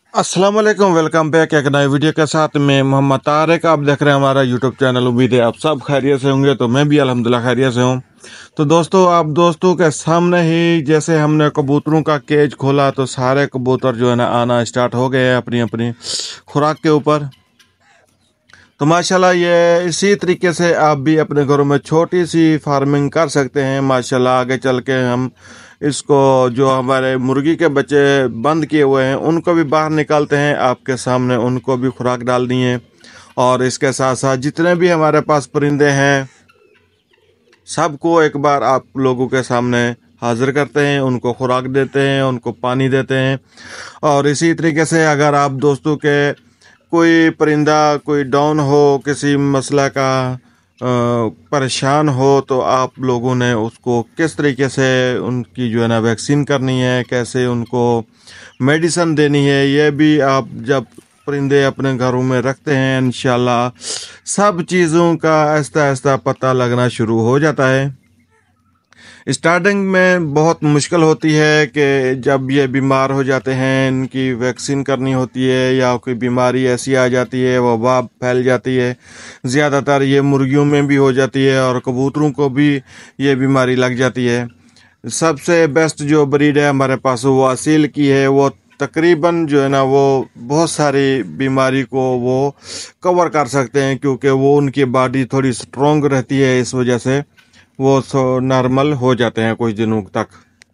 अस्सलाम वालेकुम, welcome back एक नए वीडियो के साथ में मोहम्मद तारिक। आप देख रहे हैं हमारा यूट्यूब चैनल। उम्मीद है आप सब खैरियत से होंगे, तो मैं भी अल्हम्दुलिल्लाह खैरियत से हूँ। तो दोस्तों, आप दोस्तों के सामने ही जैसे हमने कबूतरों का केज खोला तो सारे कबूतर जो है ना आना स्टार्ट हो गए हैं अपनी अपनी खुराक के ऊपर। तो माशाल्लाह ये इसी तरीके से आप भी अपने घरों में छोटी सी फार्मिंग कर सकते हैं। माशाल्लाह आगे चल के हम इसको जो हमारे मुर्गी के बच्चे बंद किए हुए हैं उनको भी बाहर निकालते हैं आपके सामने, उनको भी खुराक डालनी है। और इसके साथ साथ जितने भी हमारे पास परिंदे हैं सबको एक बार आप लोगों के सामने हाजिर करते हैं, उनको खुराक देते हैं, उनको पानी देते हैं। और इसी तरीके से अगर आप दोस्तों के कोई परिंदा कोई डाउन हो, किसी मसला का परेशान हो, तो आप लोगों ने उसको किस तरीके से उनकी जो है ना वैक्सीन करनी है, कैसे उनको मेडिसिन देनी है, ये भी आप जब परिंदे अपने घरों में रखते हैं इंशाल्लाह सब चीज़ों का आहिस्ता आहिस्ता पता लगना शुरू हो जाता है। स्टार्टिंग में बहुत मुश्किल होती है कि जब ये बीमार हो जाते हैं, इनकी वैक्सीन करनी होती है या कोई बीमारी ऐसी आ जाती है, वबा फैल जाती है। ज़्यादातर ये मुर्गियों में भी हो जाती है और कबूतरों को भी ये बीमारी लग जाती है। सबसे बेस्ट जो ब्रीड है हमारे पास वो असील की है। वो तकरीबन जो है ना वो बहुत सारी बीमारी को वो कवर कर सकते हैं, क्योंकि वो उनकी बॉडी थोड़ी स्ट्रॉन्ग रहती है, इस वजह से वो नॉर्मल हो जाते हैं कुछ दिनों तक।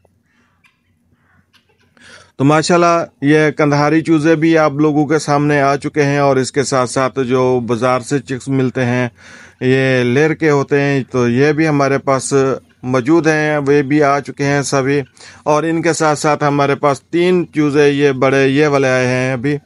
तो माशाल्लाह ये कंधारी चूज़े भी आप लोगों के सामने आ चुके हैं। और इसके साथ साथ जो बाज़ार से चिक्स मिलते हैं ये लेयर के होते हैं, तो ये भी हमारे पास मौजूद हैं, वे भी आ चुके हैं सभी। और इनके साथ साथ हमारे पास 3 चूज़े ये बड़े ये वाले आए हैं, अभी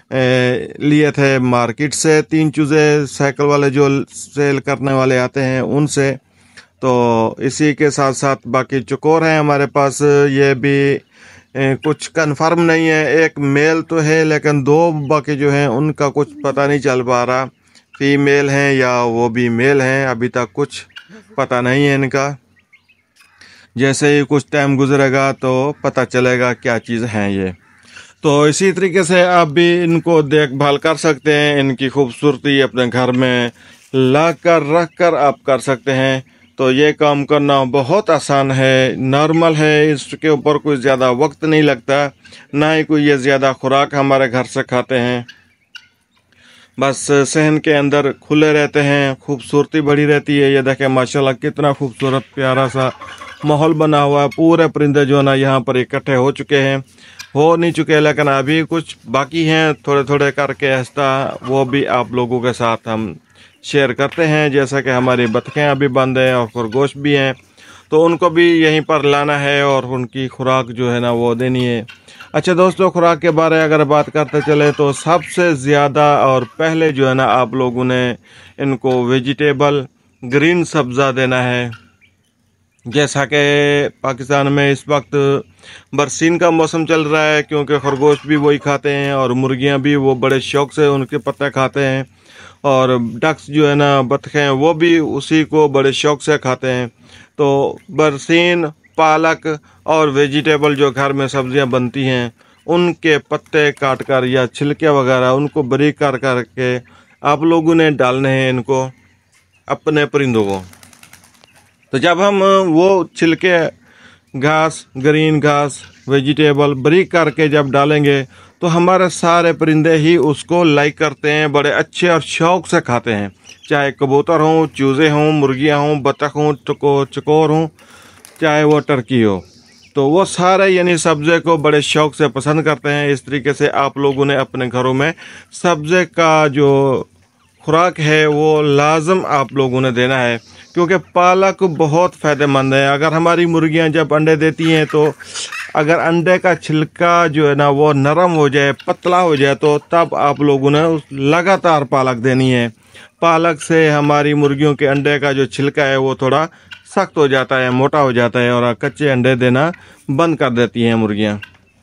लिए थे मार्केट से 3 चूज़े साइकिल वाले जो सेल करने वाले आते हैं उनसे। तो इसी के साथ साथ बाकी चकोर हैं हमारे पास, ये भी कुछ कंफर्म नहीं है। एक मेल तो है लेकिन 2 बाकी जो हैं उनका कुछ पता नहीं चल पा रहा, फीमेल हैं या वो भी मेल हैं, अभी तक कुछ पता नहीं है इनका। जैसे ही कुछ टाइम गुजरेगा तो पता चलेगा क्या चीज़ हैं ये। तो इसी तरीके से आप भी इनको देखभाल कर सकते हैं, इनकी खूबसूरती अपने घर में ला कर रख कर आप कर सकते हैं। तो ये काम करना बहुत आसान है, नॉर्मल है, इसके ऊपर कोई ज़्यादा वक्त नहीं लगता, ना ही कोई ये ज़्यादा खुराक हमारे घर से खाते हैं। बस सहन के अंदर खुले रहते हैं, खूबसूरती बढ़ी रहती है। ये देखें माशाल्लाह कितना खूबसूरत प्यारा सा माहौल बना हुआ है। पूरे परिंदे जो है ना यहाँ पर इकट्ठे हो चुके हैं, हो नहीं चुके लेकिन अभी कुछ बाकी हैं, थोड़े थोड़े करके आहिस्ता वो भी आप लोगों के साथ हम शेयर करते हैं। जैसा कि हमारी बतखें अभी बंद हैं और खरगोश भी हैं, तो उनको भी यहीं पर लाना है और उनकी खुराक जो है ना वो देनी है। अच्छा दोस्तों, खुराक के बारे में अगर बात करते चले तो सबसे ज़्यादा और पहले जो है ना आप लोगों ने इनको वेजिटेबल ग्रीन सब्ज़ा देना है। जैसा कि पाकिस्तान में इस वक्त बरसीन का मौसम चल रहा है, क्योंकि खरगोश भी वही खाते हैं और मुर्गियां भी वो बड़े शौक़ से उनके पत्ते खाते हैं, और डक्स जो है ना बतखें वो भी उसी को बड़े शौक़ से खाते हैं। तो बरसीन, पालक और वेजिटेबल जो घर में सब्जियां बनती हैं उनके पत्ते काट कर या छिलके वगैरह उनको बारीक कर करके आप लोगों ने डालने हैं इनको, अपने परिंदों को। तो जब हम वो छिलके घास, ग्रीन घास, वेजिटेबल बारीक करके जब डालेंगे तो हमारे सारे परिंदे ही उसको लाइक करते हैं, बड़े अच्छे और शौक़ से खाते हैं। चाहे कबूतर हों, चूज़े हों, मुर्गियां हों, बतख हों, चकोर हों, चाहे वो टर्की हो, तो वो सारे यानी सब्ज़े को बड़े शौक़ से पसंद करते हैं। इस तरीके से आप लोगों ने अपने घरों में सब्ज़े का जो खुराक है वो लाजम आप लोगों ने देना है, क्योंकि पालक बहुत फ़ायदेमंद है। अगर हमारी मुर्गियां जब अंडे देती हैं तो अगर अंडे का छिलका जो है ना वो नरम हो जाए, पतला हो जाए, तो तब आप लोगों ने लगातार पालक देनी है। पालक से हमारी मुर्गियों के अंडे का जो छिलका है वो थोड़ा सख्त हो जाता है, मोटा हो जाता है, और कच्चे अंडे देना बंद कर देती हैं मुर्गियाँ।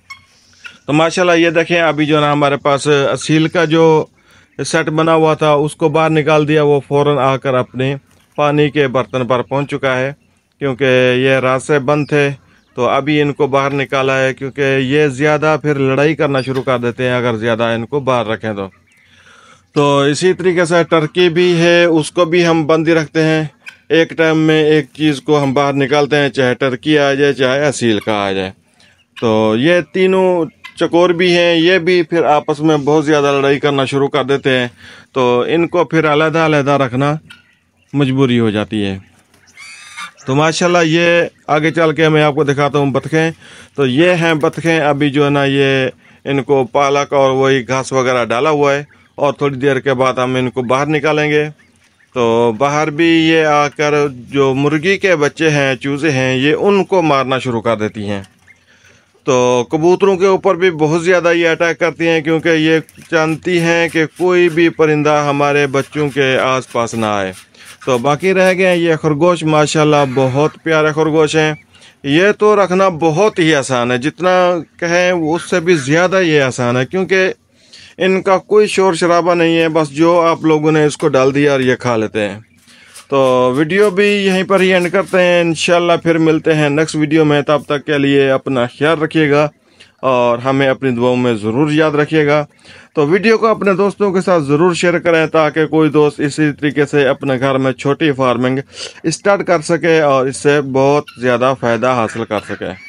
तो माशाल्लाह ये देखें अभी जो ना हमारे पास असील का जो सेट बना हुआ था उसको बाहर निकाल दिया, वो फ़ौरन आकर अपने पानी के बर्तन पर पहुंच चुका है, क्योंकि ये रात से बंद थे तो अभी इनको बाहर निकाला है, क्योंकि ये ज़्यादा फिर लड़ाई करना शुरू कर देते हैं अगर ज़्यादा इनको बाहर रखें तो इसी तरीके से टर्की भी है, उसको भी हम बंद ही रखते हैं। एक टाइम में एक चीज़ को हम बाहर निकालते हैं, चाहे टर्की आ जाए चाहे असील का आ जाए। तो ये तीनों चकोर भी हैं, ये भी फिर आपस में बहुत ज़्यादा लड़ाई करना शुरू कर देते हैं, तो इनको फिर अलग अलग रखना मजबूरी हो जाती है। तो माशाल्लाह ये आगे चल के मैं आपको दिखाता हूँ बतखें। तो ये हैं बतखें, अभी जो है ना ये इनको पालक और वही घास वगैरह डाला हुआ है, और थोड़ी देर के बाद हम इनको बाहर निकालेंगे। तो बाहर भी ये आकर जो मुर्गी के बच्चे हैं, चूज़े हैं, ये उनको मारना शुरू कर देती हैं। तो कबूतरों के ऊपर भी बहुत ज़्यादा ये अटैक करती हैं, क्योंकि ये जानती हैं कि कोई भी परिंदा हमारे बच्चों के आसपास ना आए। तो बाकी रह गए ये खरगोश, माशाल्लाह बहुत प्यारे खरगोश हैं। ये तो रखना बहुत ही आसान है, जितना कहें उससे भी ज़्यादा ये आसान है, क्योंकि इनका कोई शोर शराबा नहीं है, बस जो आप लोगों ने इसको डाल दिया और ये खा लेते हैं। तो वीडियो भी यहीं पर ही एंड करते हैं, इंशाल्लाह फिर मिलते हैं नेक्स्ट वीडियो में। तब तक के लिए अपना ख्याल रखिएगा और हमें अपनी दुआओं में ज़रूर याद रखिएगा। तो वीडियो को अपने दोस्तों के साथ ज़रूर शेयर करें, ताकि कोई दोस्त इसी तरीके से अपने घर में छोटी फार्मिंग स्टार्ट कर सके और इससे बहुत ज़्यादा फ़ायदा हासिल कर सके।